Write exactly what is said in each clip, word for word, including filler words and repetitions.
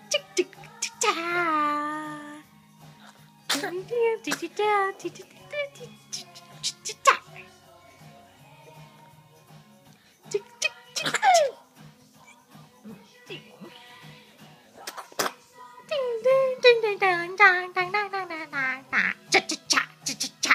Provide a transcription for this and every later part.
chích chích chích cha chích chích chích cha chích chích chích chích cha chích chích chích ding ding ding ding ding dang dang dang dang dang dang dang cha cha cha cha cha cha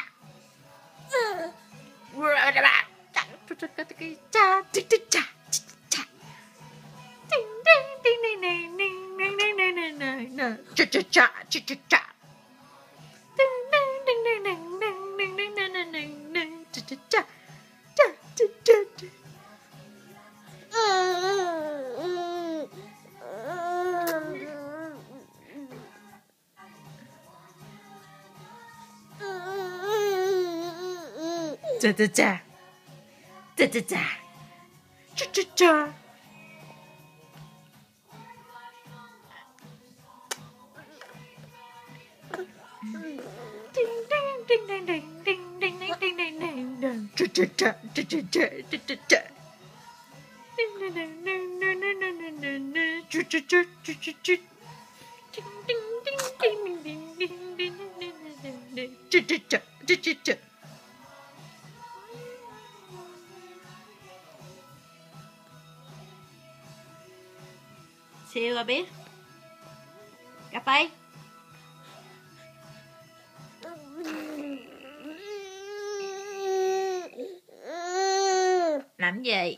ra ra ba cha cha cha cha cha cha cha cha ding ding ding ding ding ding ding ding ding ding ding ding cha cha cha cha cha cha ding ding ding ding ding ding ding ding ding ding ding cha cha cha cha cha cha cha cha cha cha cha cha cha cha cha ding ding ding ding ding ding ding ding ding ding ding ding cha cha cha cha cha cha cha cha cha ding ding ding ding ding ding ding ding ding cha cha cha cha cha cha ding ding ding ding ding ding ding ding ding ding cha cha cha cha cha cha siêu rồi biết cà phê làm gì